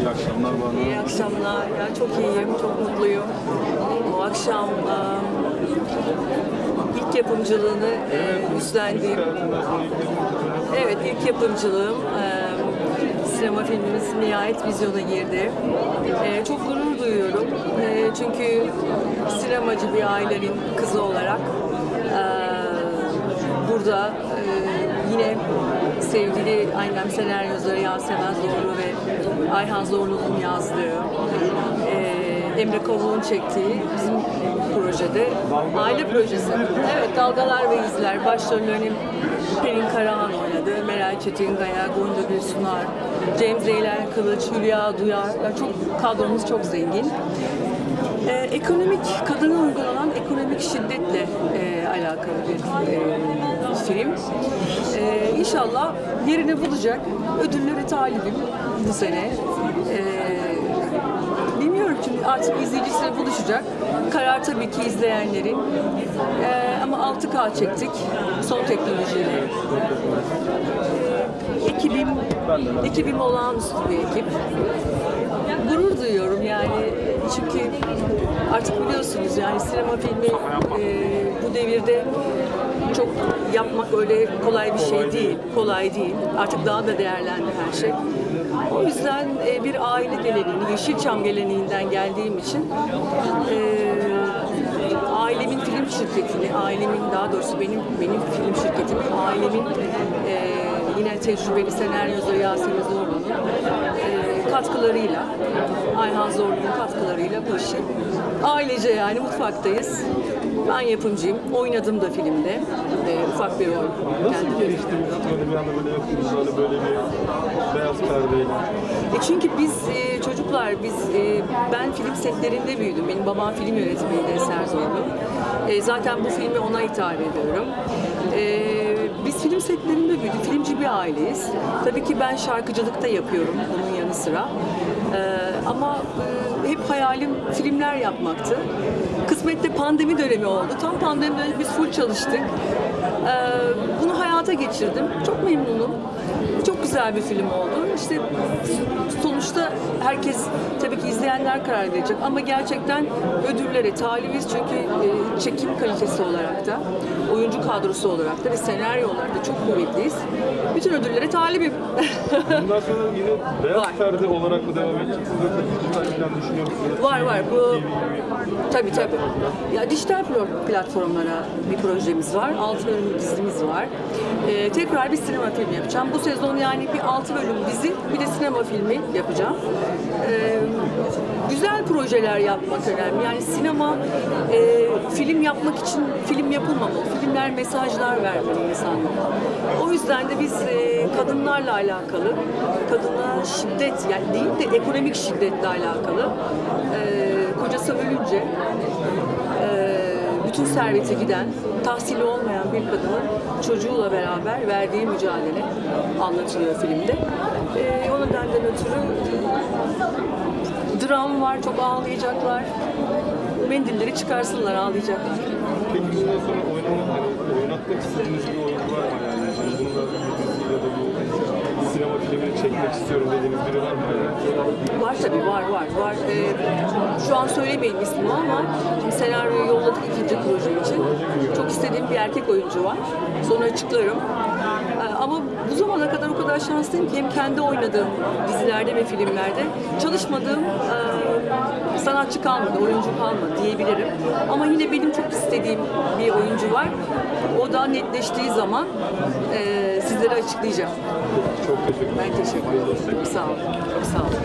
İyi akşamlar bana. İyi akşamlar. Ya çok iyiyim, çok mutluyum. Bu akşam ilk yapımcılığını üstlendiğim, evet ilk yapımcılığım, sinema filmimiz nihayet vizyona girdi. Çok gurur duyuyorum. Çünkü sinemacı bir ailenin kızı olarak burada yine sevgili annem senaryo yazarı Yasemen Zorlu ve Ayhan Zorlu'nun yazdığı, Emre Kavuk'un çektiği bizim projede, aile projesi. Evet, Dalgalar ve İzler, başrollerini Pelin Karahan oynadı, Meral Çetinkaya, Gonca Gülsunar, Cem Zeylem Kılıç, Hülya Duyar. Yani çok, kadromuz çok zengin. Kadına uygulanan ekonomik şiddetle alakalı bir film. İnşallah yerini bulacak. Ödüllere talibim bu sene. Bilmiyorum çünkü artık izleyicisiyle buluşacak. Karar tabii ki izleyenlerin. Ama 6K çektik. Son teknolojiyle. Ekibim olağanüstü bir ekip. Gurur duyuyorum yani, çünkü artık biliyorsunuz yani sinema filmi bu devirde çok yapmak öyle kolay bir şey değil, kolay değil. Artık daha da değerlendi her şey. O yüzden bir aile geleneğini, Yeşilçam geleneğinden geldiğim için ailemin film şirketini, daha doğrusu benim film şirketimi, ailemin yine tecrübeli senaryo yazarı Yasemin Zorlu'nun katkılarıyla, Ayhan Zorlu'nun katkılarıyla bu işi ailece yani mutfaktayız. Ben yapımcıyım, oynadım da filmde, ufak bir rol. Nasıl geliştiniz? Böyle bir anda böyle yaptınız, böyle bir beyaz perdeyle. Çünkü biz çocuklar, ben film setlerinde büyüdüm. Benim babam film yönetmeniydi, Eser Zorlu. Zaten bu filmi ona ithaf ediyorum. Biz film setlerinde büyüdük, filmci bir aileyiz. Tabii ki ben şarkıcılıkta yapıyorum bunun yanı sıra. Ama hep hayalim filmler yapmaktı. Kısmette pandemi dönemi oldu. Tam pandemi dönemi biz full çalıştık. Bunu hayata geçirdim. Çok memnunum. Çok güzel bir film oldu. İşte sonuçta herkes, tabii ki izleyenler karar verecek ama gerçekten ödüllere talibiz çünkü çekim kalitesi olarak da, oyuncu kadrosu olarak da ve senaryo olarak da çok kuvvetliyiz. Bütün ödüllere talibim. Bundan sonra yine beyaz perde olarak mı devam edeceksiniz? Dijital falan düşünüyor musunuz? Var. Bu tabii. Ya dijital platformlara bir projemiz var. 6 bölümlük dizimiz var. Tekrar bir sinema filmi yapacağım. Bu sezon yani bir 6 bölüm dizi, bir de sinema filmi yapacağım. Güzel projeler yapmak önemli. Yani sinema film yapmak için film yapılmamalı. Filmler mesajlar vermeli insanlara. O yüzden de biz kadınlarla alakalı, kadına şiddet yani değil de ekonomik şiddetle alakalı, kocası ölünce bütün serveti giden, tahsili olmayan bir kadının çocuğuyla beraber verdiği mücadele anlatılıyor filmde. O nedenden ötürü dram var, çok ağlayacaklar. Mendilleri çıkarsınlar, ağlayacaklar. Peki bundan sonra oynatmak istediğiniz bir oyuncu var mı yani? Hani bunu da bir dizi ya da bir sinema filmini çekmek istiyorum dediğiniz biri var mı yani? Var tabii, var. Şu an söylemeyin ismini ama şimdi senaryoyu yolladık ikinci proje için. Çok istediğim bir erkek oyuncu var. Sonra açıklarım. Ama bu zamana kadar o kadar şanslıyım ki hem kendi oynadığım dizilerde ve filmlerde çalışmadığım sanatçı kalmadı, oyuncu kalmadı diyebilirim. Ama yine benim çok istediğim bir oyuncu var. O da netleştiği zaman sizlere açıklayacağım. Çok teşekkür ederim. Ben teşekkür ederim. Sağ olun. Sağ olun.